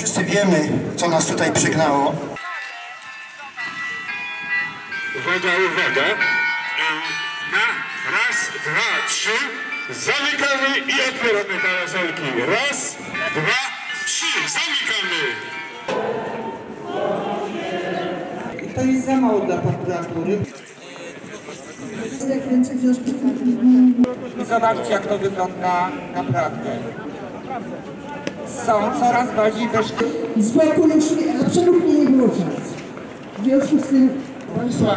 Wszyscy wiemy, co nas tutaj przygnało. Uwaga, uwaga. Na raz, dwa, trzy. Zamykamy i otwieramy parasolki. Raz, dwa, trzy. Zamykamy. To jest za mało dla prokuratury. Zobaczcie, jak to wygląda naprawdę. Są coraz bardziej bezpieczne. Z boku absolutnie nie było szans. W związku z tym... Państwa,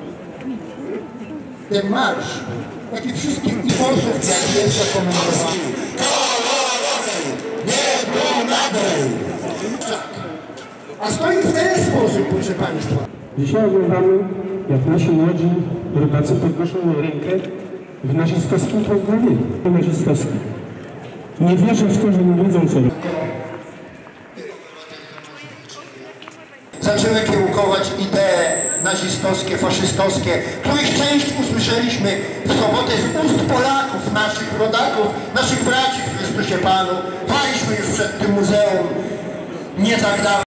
ten marsz, jak i wszystkich sposób, jak jest zakomentowany. Nie pomagaj! A stoi w ten sposób, proszę Państwa. Dzisiaj oglądamy, jak nasi młodzi rodacy podnoszą rękę w nazistowskim programie. Nazistowskim. Nie wierzę w to, że nie wiedzą, co robią. Zaczęły kiełkować idee nazistowskie, faszystowskie, których część usłyszeliśmy w sobotę z ust Polaków, naszych rodaków, naszych braci w Chrystusie Panu. Paliśmy już przed tym muzeum nie tak dawno.